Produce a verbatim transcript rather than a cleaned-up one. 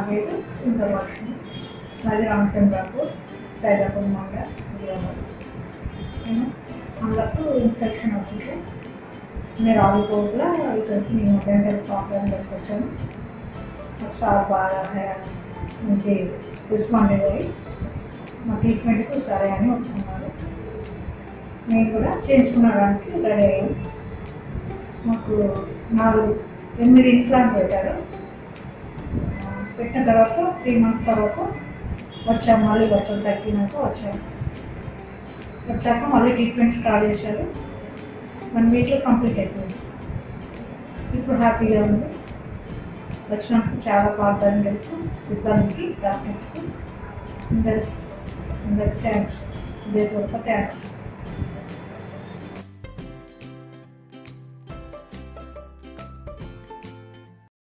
పేరు సుందరలక్ష్మి, నాది రామచంద్రాపూర్, సైదాపూర్ మండల్, హైదరాబాద్. నేను అందుకు ఇన్ఫెక్షన్ వచ్చింది. నేను రావిపోట్ల ఇక్కడికి నేను డెంటల్ ప్రాబ్లం వచ్చాను. ఒకసారి బాగా మంచి రెస్పాండ్ అయ్యాయి. మా ట్రీట్మెంట్కు సరే అని ఒప్పుకున్నారు. నేను కూడా చేయించుకునడానికి రెడీ అయ్యాను. మాకు నాలుగు ఎనిమిది ఇంప్లాంట్ పెట్టారు. పెట్టిన తర్వాత త్రీ మంత్స్ తర్వాత వచ్చాము, మళ్ళీ వచ్చాము, తగ్గినాక వచ్చాము. వచ్చాక మళ్ళీ ట్రీట్మెంట్ స్టార్ట్ చేశారు. వన్ వీక్లో కంప్లీట్ అయిపోయింది. ఇప్పుడు హ్యాపీగా ఉంది. వచ్చినప్పుడు చాలా ప్రార్థన తెలుసు సిబ్బందికి, డాక్టర్స్కి, అందరికి అందరికి థ్యాంక్స్. ఇదే థ్యాంక్స్.